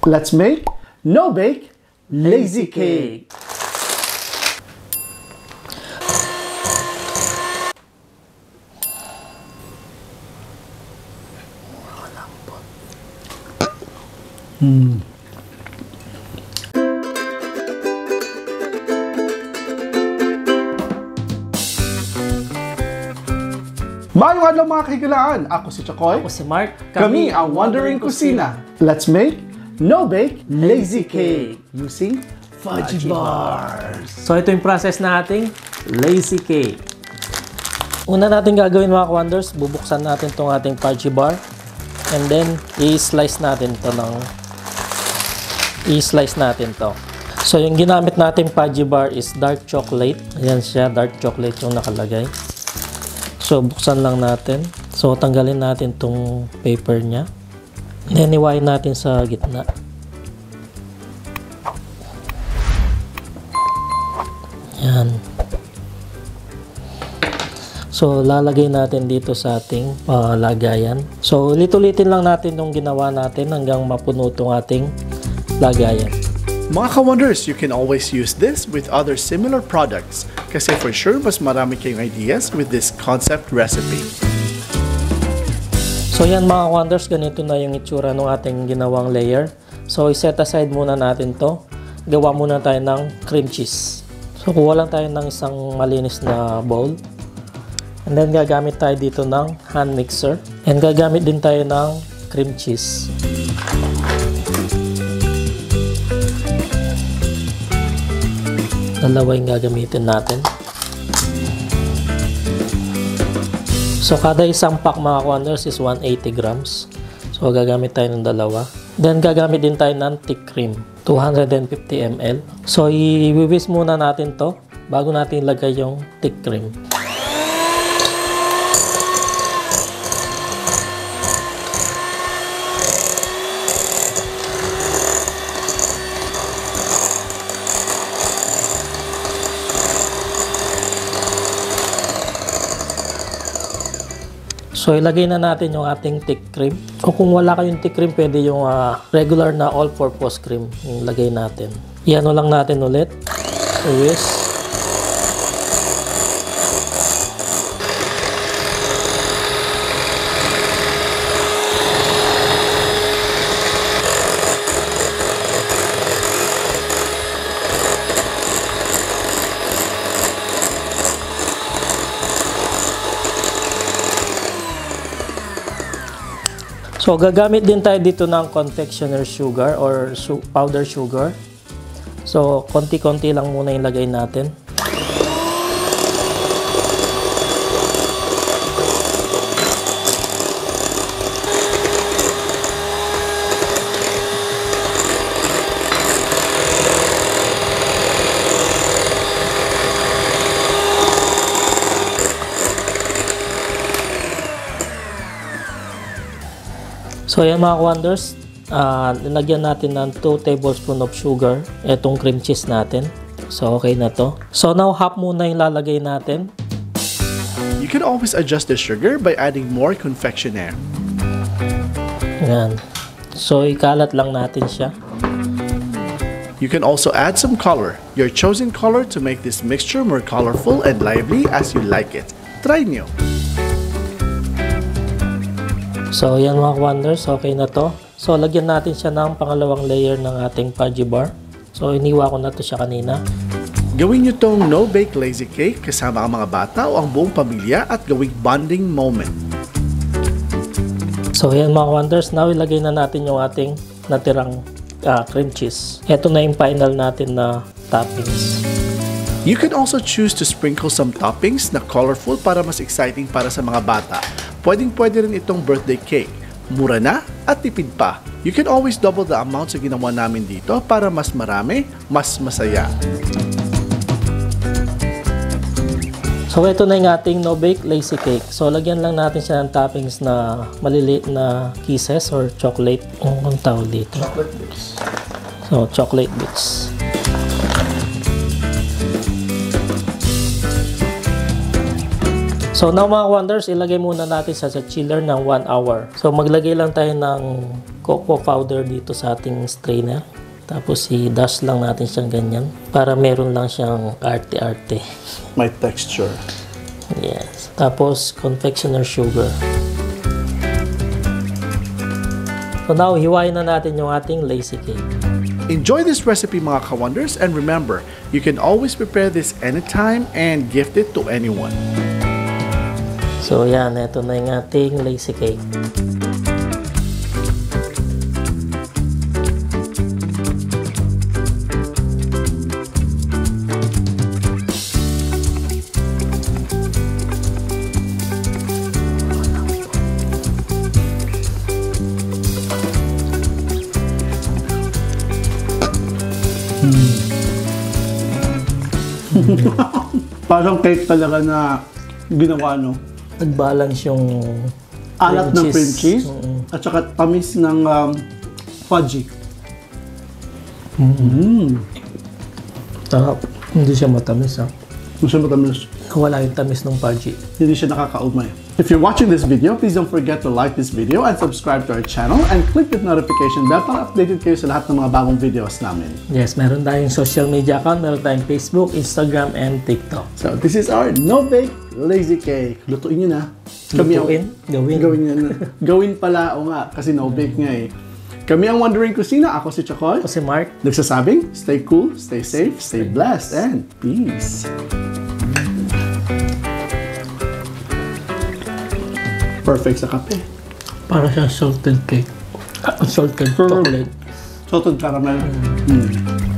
Let's make no-bake lazy cake. Mayong adlaw mga kahigalaan! Ako si Chokoy. Ako si Mark. Kami ang Wandering Kusina. Let's make no-bake lazy cake using fudgy bars. So ito yung process na ating lazy cake. Una natin gagawin mga wonders, bubuksan natin itong ating fudgy bar. And then, i-slice natin to. So yung ginamit natin fudgy bar is dark chocolate. Ayan siya, dark chocolate yung nakalagay. So, buksan lang natin. So, tanggalin natin tong paper niya. Then, iwain natin sa gitna. Yan. So, lalagay natin dito sa ating lagayan. So, ulit-ulitin lang natin yung ginawa natin hanggang mapuno itong ating lagayan. Mga ka-wonders, you can always use this with other similar products kasi for sure mas marami kayong ideas with this concept recipe. So yan mga wonders, ganito na yung itsura ng ating ginawang layer. So i-set aside muna natin to. Gawa muna tayo ng cream cheese. So kuha lang tayo ng isang malinis na bowl. And then gagamit tayo dito ng hand mixer. And gagamit din tayo ng cream cheese. Dalawa yung gagamitin natin. So, kada isang pack mga wonders is 180 grams. So, gagamit tayo ng dalawa. Then, gagamit din tayo ng thick cream. 250 ml. So, i-whisk muna natin to bago natin ilagay yung thick cream. So, ilagay na natin yung ating thick cream. O kung wala kayong thick cream, pwede yung regular na all-purpose cream yung lagay natin. Iano lang natin ulit. Whisk. So, gagamit din tayo dito ng confectioner sugar or powder sugar. So, konti-konti lang muna yung lagay natin. So yan mga wonders, nilagyan natin ng 2 tablespoons of sugar itong cream cheese natin. So okay na to. So now half muna yung lalagay natin. You can always adjust the sugar by adding more confectionery. Yan. So ikalat lang natin siya. You can also add some color, your chosen color to make this mixture more colorful and lively as you like it. Try nyo! So, yan mga wonders, okay na to. So, lagyan natin siya ng pangalawang layer ng ating fudgy bar. So, iniwa ko na to siya kanina. Gawin nyo tong no-bake lazy cake kasama ang mga bata o ang buong pamilya at gawing bonding moment. So, yan mga wonders, now ilagay na natin yung ating natirang cream cheese. Ito na yung final natin na toppings. You can also choose to sprinkle some toppings na colorful para mas exciting para sa mga bata. Pwedeng-pwede rin itong birthday cake. Mura na at tipid pa. You can always double the amount sa ginawa namin dito para mas marami, mas masaya. So ito na yung ating no-bake lazy cake. So lagyan lang natin siya ng toppings na maliliit na kisses or chocolate. Ang tawag dito? Chocolate bits. So chocolate bits. So now mga wonders, ilagay muna natin sa chiller ng 1 hour. So maglagay lang tayo ng cocoa powder dito sa ating strainer. Tapos i-dash lang natin siyang ganyan para meron lang siyang arte-arte. My texture. Yes. Tapos confectioner sugar. So now, hiwain na natin yung ating lazy cake. Enjoy this recipe mga ka-wonders, and remember, you can always prepare this anytime and gift it to anyone. So yan, ito na yung ating lazy cake. Parang cake talaga na ginawa, no? Nag-balance yung Alat ng cream cheese Mm-mm. at saka tamis ng fudgy. Sarap. Hindi siya matamis, ha? Hindi siya matamis. Wala yung tamis ng fudgy. Hindi siya nakakaumay. If you're watching this video, please don't forget to like this video and subscribe to our channel and click the notification bell para updated kayo sa lahat ng mga bagong videos namin. Yes, meron tayong social media account. Meron tayong Facebook, Instagram, and TikTok. So, this is our no-bake lazy cake. Lutuin nyo na. Lutuin? Gawin. Gawin nyo na. Gawin pala, o nga, kasi no-bake nga eh. Kami ang Wondering Kusina. Ako si Chakoy. Ako si Mark. Nagsasabing, stay cool, stay safe, stay blessed, and peace. Perfect sa kape. Para siya salted cake. Salted chocolate. Salted caramel.